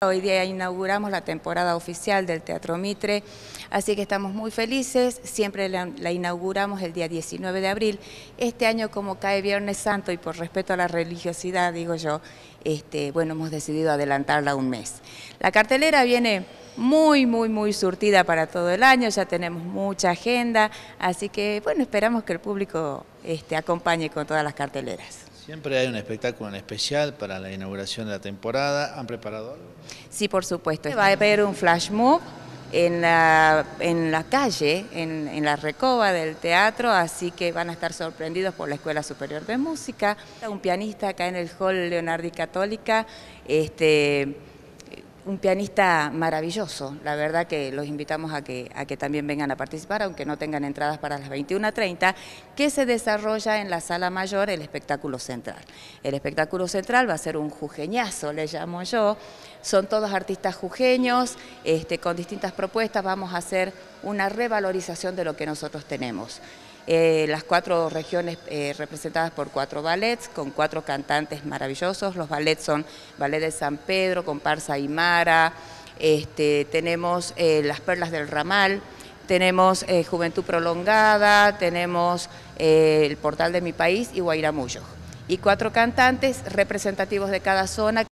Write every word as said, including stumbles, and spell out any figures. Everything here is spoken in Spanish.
Hoy día inauguramos la temporada oficial del Teatro Mitre, así que estamos muy felices. Siempre la, la inauguramos el día diecinueve de abril. Este año, como cae Viernes Santo y por respeto a la religiosidad, digo yo, este, bueno, hemos decidido adelantarla un mes. La cartelera viene muy, muy, muy surtida para todo el año, ya tenemos mucha agenda, así que, bueno, esperamos que el público este, acompañe con todas las carteleras. Siempre hay un espectáculo en especial para la inauguración de la temporada. ¿Han preparado algo? Sí, por supuesto. Va a haber un flash mob en la, en la calle, en, en la recoba del teatro, así que van a estar sorprendidos por la Escuela Superior de Música. Un pianista acá en el Hall Leonardi Católica, este, un pianista maravilloso. La verdad que los invitamos a que, a que también vengan a participar, aunque no tengan entradas para las veintiuna treinta, que se desarrolla en la Sala Mayor el espectáculo central. El espectáculo central va a ser un jujeñazo, le llamo yo. Son todos artistas jujeños, este, con distintas propuestas. Vamos a hacer una revalorización de lo que nosotros tenemos. Eh, las cuatro regiones eh, representadas por cuatro ballets, con cuatro cantantes maravillosos. Los ballets son Ballet de San Pedro, Comparsa Aymara, este, tenemos eh, Las Perlas del Ramal, tenemos eh, Juventud Prolongada, tenemos eh, El Portal de mi País y Guairamullo. Y cuatro cantantes representativos de cada zona.